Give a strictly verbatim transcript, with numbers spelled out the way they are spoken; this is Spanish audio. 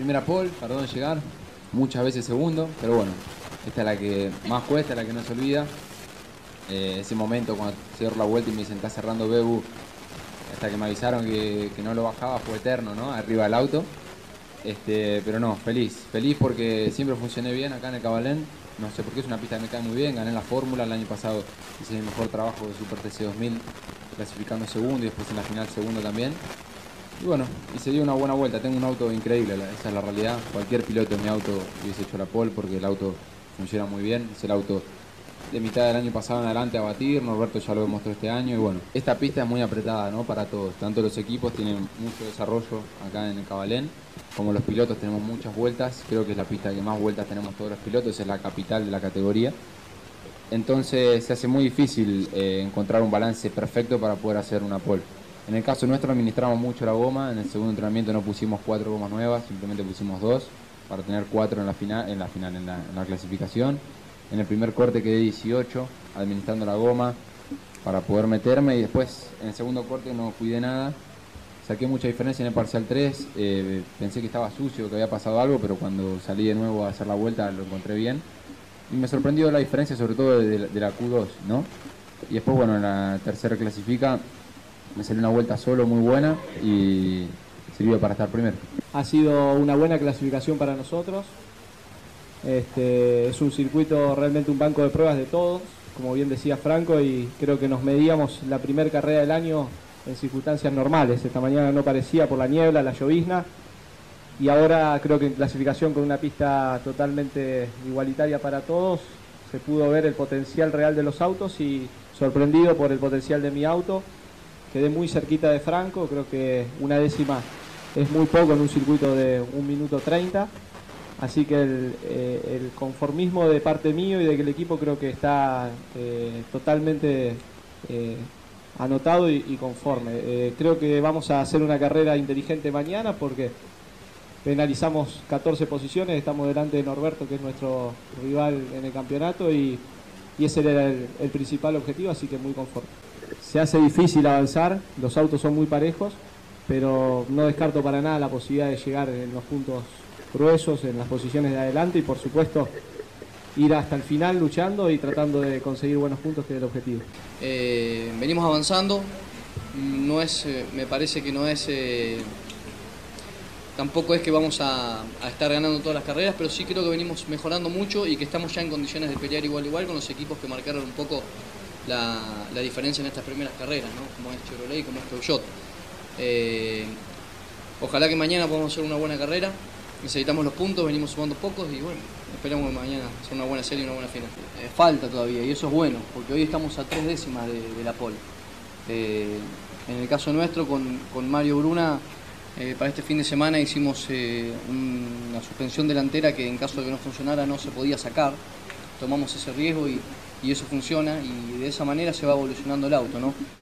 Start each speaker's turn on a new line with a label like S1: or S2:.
S1: primera pole, tardó en llegar, muchas veces segundo, pero bueno, esta es la que más cuesta, la que no se olvida. Eh, ese momento cuando cierro la vuelta y me dicen, está cerrando Bebu, hasta que me avisaron que, que no lo bajaba, fue eterno, ¿no? Arriba del auto. Este, pero no, feliz, feliz porque siempre funcioné bien acá en el Cabalén. No sé por qué, es una pista que me cae muy bien, gané la fórmula, el año pasado hice mi mejor trabajo de Super T C dos mil, clasificando segundo y después en la final segundo también. Y bueno, y se dio una buena vuelta, tengo un auto increíble, esa es la realidad. Cualquier piloto en mi auto hubiese hecho la pole porque el auto funciona muy bien, es el auto de mitad del año pasado en adelante a batir, Norberto ya lo demostró este año y bueno, esta pista es muy apretada, ¿no? Para todos, tanto los equipos tienen mucho desarrollo acá en el Cabalén, como los pilotos tenemos muchas vueltas, creo que es la pista que más vueltas tenemos todos los pilotos, es la capital de la categoría, entonces se hace muy difícil eh, encontrar un balance perfecto para poder hacer una pole. En el caso nuestro administramos mucho la goma, en el segundo entrenamiento no pusimos cuatro gomas nuevas, simplemente pusimos dos para tener cuatro en la final, en la, final, en la, en la clasificación. En el primer corte quedé dieciocho, administrando la goma para poder meterme y después en el segundo corte no cuidé nada. Saqué mucha diferencia en el parcial tres, eh, pensé que estaba sucio, que había pasado algo, pero cuando salí de nuevo a hacer la vuelta lo encontré bien. Y me sorprendió la diferencia sobre todo de, de la Q dos, ¿no? Y después, bueno, en la tercera clasifica me salió una vuelta solo muy buena y sirvió para estar primero.
S2: Ha sido una buena clasificación para nosotros. Este, es un circuito, realmente un banco de pruebas de todos, como bien decía Franco, y creo que nos medíamos la primera carrera del año en circunstancias normales. Esta mañana no parecía por la niebla, la llovizna, y ahora creo que en clasificación con una pista totalmente igualitaria para todos, se pudo ver el potencial real de los autos y sorprendido por el potencial de mi auto. Quedé muy cerquita de Franco, creo que una décima es muy poco en un circuito de un minuto treinta. Así que el, eh, el conformismo de parte mío y del equipo creo que está eh, totalmente eh, anotado y, y conforme. Eh, creo que vamos a hacer una carrera inteligente mañana porque penalizamos catorce posiciones, estamos delante de Norberto, que es nuestro rival en el campeonato, y, y ese era el, el principal objetivo, así que muy conforme. Se hace difícil avanzar, los autos son muy parejos, pero no descarto para nada la posibilidad de llegar en los puntos gruesos, en las posiciones de adelante y por supuesto ir hasta el final luchando y tratando de conseguir buenos puntos, que es el objetivo.
S3: Eh, venimos avanzando, no es, eh, me parece que no es, eh, tampoco es que vamos a, a estar ganando todas las carreras, pero sí creo que venimos mejorando mucho y que estamos ya en condiciones de pelear igual igual con los equipos que marcaron un poco la, la diferencia en estas primeras carreras, ¿no? Como es Chevrolet y como es Peugeot. Eh, ojalá que mañana podamos hacer una buena carrera. Necesitamos los puntos, venimos sumando pocos y bueno, esperamos que mañana sea una buena serie y una buena final. Eh, falta todavía y eso es bueno, porque hoy estamos a tres décimas de, de la pole. Eh, en el caso nuestro, con, con Mario Bruna, eh, para este fin de semana hicimos eh, un, una suspensión delantera que en caso de que no funcionara no se podía sacar. Tomamos ese riesgo y, y eso funciona y de esa manera se va evolucionando el auto, ¿no?